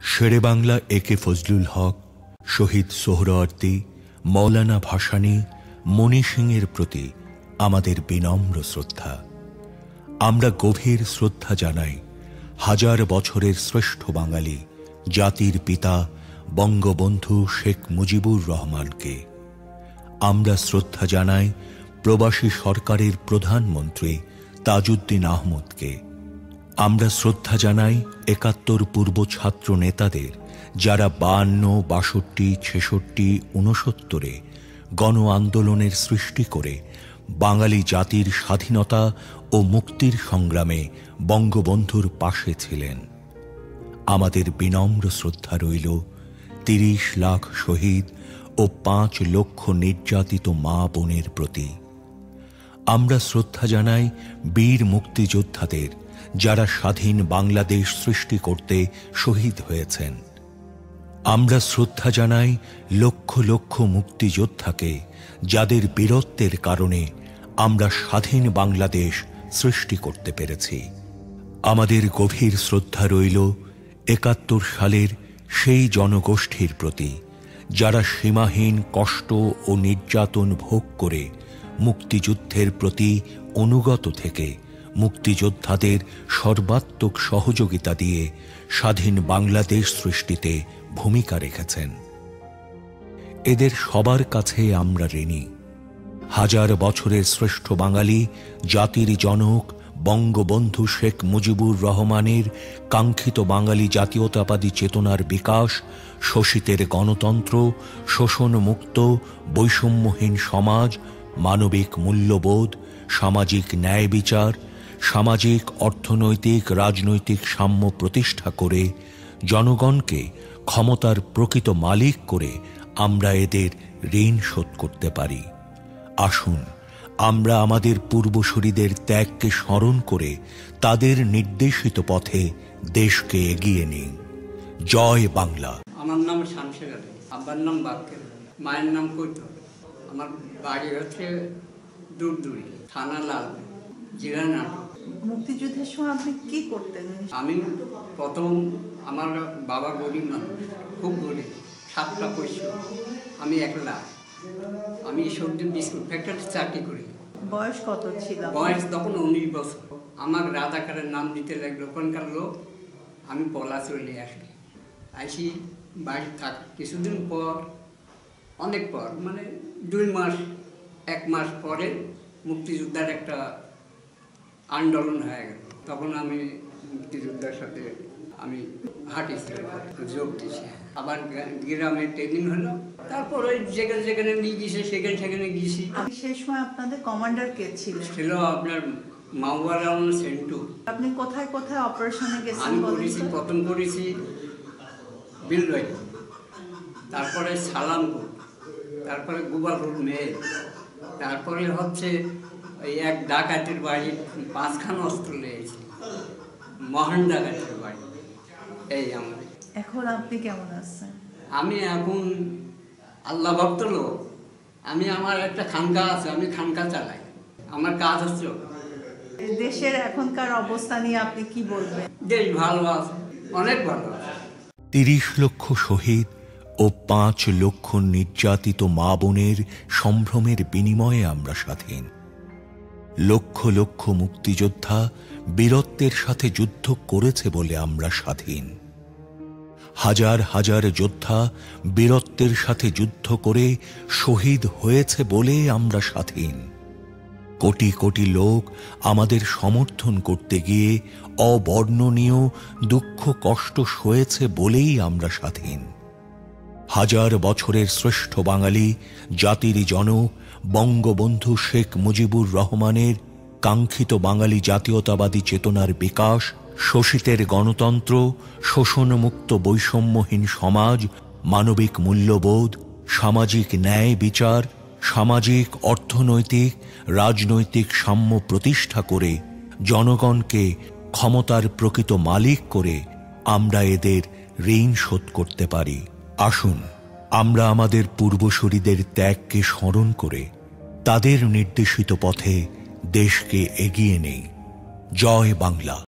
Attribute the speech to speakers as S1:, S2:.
S1: শেরে বাংলা একে ফজলুল হক, শহীদ সোহরাওয়ার্দী, মৌলানা ভাসানী, মণি সিংয়ের প্রতি আমাদের বিনম্র শ্রদ্ধা। আমরা গভীর শ্রদ্ধা জানাই হাজার বছরের শ্রেষ্ঠ বাঙালি জাতির পিতা বঙ্গবন্ধু শেখ মুজিবুর রহমানকে। আমরা শ্রদ্ধা জানাই প্রবাসী সরকারের প্রধানমন্ত্রী তাজউদ্দিন আহমদকে। আমরা শ্রদ্ধা জানাই ৭১ পূর্ব ছাত্র নেতাদের, যারা ৫২, ৬২, ৬৬, ৬৯-এ গণ আন্দোলনের সৃষ্টি করে বাঙালি জাতির স্বাধীনতা ও মুক্তির সংগ্রামে বঙ্গবন্ধুর পাশে ছিলেন। আমাদের বিনম্র শ্রদ্ধা রইল ৩০ লাখ শহীদ ও ৫ লক্ষ নির্যাতিত মা বোনের প্রতি। আমরা শ্রদ্ধা জানাই বীর মুক্তিযোদ্ধাদের, যারা স্বাধীন বাংলাদেশ সৃষ্টি করতে শহীদ হয়েছেন। আমরা শ্রদ্ধা জানাই লক্ষ লক্ষ মুক্তিযোদ্ধাকে, যাদের বীরত্বের কারণে আমরা স্বাধীন বাংলাদেশ সৃষ্টি করতে পেরেছি। আমাদের গভীর শ্রদ্ধা রইল ৭১ সালের সেই জনগোষ্ঠীর প্রতি, যারা সীমাহীন কষ্ট ও নির্যাতন ভোগ করে মুক্তিযুদ্ধের প্রতি অনুগত থেকে মুক্তিযোদ্ধাদের সর্বাত্মক সহযোগিতা দিয়ে স্বাধীন বাংলাদেশ সৃষ্টিতে ভূমিকা রেখেছেন। এদের সবার কাছে আমরা ঋণী। হাজার বছরের শ্রেষ্ঠ বাঙালি জাতির জনক বঙ্গবন্ধু শেখ মুজিবুর রহমানের কাঙ্ক্ষিত বাঙালি জাতীয়তাবাদী চেতনার বিকাশ, শোষিতের গণতন্ত্র, শোষণমুক্ত বৈষম্যহীন সমাজ, মানবিক মূল্যবোধ, সামাজিক ন্যায় বিচার, সামাজিক অর্থনৈতিক রাজনৈতিক সাম্য প্রতিষ্ঠা করে জনগণকে ক্ষমতার প্রকৃত মালিক করে আমরা এদের ঋণ শোধ করতে পারি। আসুন আমরা আমাদের পূর্বসূরীদের ত্যাগকে স্মরণ করে তাদের নির্দেশিত পথে দেশকে এগিয়ে নিই। জয় বাংলা।
S2: আমার নাম শামশের আলী, আব্বার নাম বাক্কের, মায়ের নাম কৈতব। আমার বাড়ি হচ্ছে দুরদুরি, থানা লাল, জেলা নাটোর।
S3: মুক্তিযুদ্ধের সময় আপনি কি করতেন?
S2: আমি প্রথম, আমার বাবা গরিব মানুষ, খুব গরিব, 7টা পয়সা, আমি একলা। আমি সবজি বিস্কুট ফ্যাক্টরিতে চাকরি করি।
S3: বয়স কত ছিল?
S2: বয়স তখন 19 বছর। আমার রাজাকারের নাম দিতে লাগলো ওখানকার লোক। আমি পলা চলে আসি বাড়ি থাকি। কিছুদিন পর, অনেক পর, মানে 2 মাস 1 মাস পরে মুক্তিযোদ্ধার একটা আন্দোলন হয়ে গেল। তখন আমি মুক্তিযোদ্ধার সাথে আমি হাঁটিছি, যোগ দিয়েছি। আবার গ্রামে ট্রেনিং হলো, তারপর ওই যেখানে যেখানে নিয়ে গিয়েছে সেখানে গিয়েছি।
S3: সেই সময় আপনাদের কমান্ডার কে ছিল?
S2: ছিল আপনার মাওয়ারা সেন্টু।
S3: আপনি কোথায় কোথায় অপারেশনে গেছেন?
S2: আমি করেছি, প্রথম করেছি বিলবাই, তারপরে সালামপুর, তারপরে গোপালপুর মেয়ে, তারপরে হচ্ছে ওই এক ডাকাতের বাড়ি 5খানা অস্ত্র লেগেছে, মহান ডাকাতের বাড়ি। এই আমাদের।
S3: এখন আপনি কেমন আছেন?
S2: আমি এখন আল্লাহ ভক্ত লোক। আমি আমার একটা খানকা আছে, আমি খানকা চালাই। আমার কাজ হচ্ছে।
S3: দেশের এখনকার অবস্থা নিয়ে আপনি কি বলবেন?
S2: দেশ ভালো আছে, অনেক ভালো আছে।
S1: ৩০ লক্ষ শহীদ ও ৫ লক্ষ নির্যাতিত মা বোনের সম্ভ্রমের বিনিময়ে আমরা স্বাধীন। লক্ষ লক্ষ মুক্তিযোদ্ধা বীরত্বের সাথে যুদ্ধ করেছে বলে আমরা স্বাধীন। হাজার হাজার যোদ্ধা বীরত্বের সাথে যুদ্ধ করে শহীদ হয়েছে বলে আমরা স্বাধীন। কোটি কোটি লোক আমাদের সমর্থন করতে গিয়ে অবর্ণনীয় দুঃখ কষ্ট সয়েছে বলেই আমরা স্বাধীন। হাজার বছরের শ্রেষ্ঠ বাঙালি জাতির জনক বঙ্গবন্ধু শেখ মুজিবুর রহমানের কাঙ্ক্ষিত বাঙালি জাতীয়তাবাদী চেতনার বিকাশ, শোষিতের গণতন্ত্র, শোষণমুক্ত বৈষম্যহীন সমাজ, মানবিক মূল্যবোধ, সামাজিক ন্যায় বিচার, সামাজিক অর্থনৈতিক রাজনৈতিক সাম্য প্রতিষ্ঠা করে জনগণকে ক্ষমতার প্রকৃত মালিক করে আমরা এদের ঋণ শোধ করতে পারি। আসুন আমরা আমাদের পূর্বসূরীদের ত্যাগকে স্মরণ করে তাদের নির্দেশিত পথে দেশকে এগিয়ে নেই। জয় বাংলা।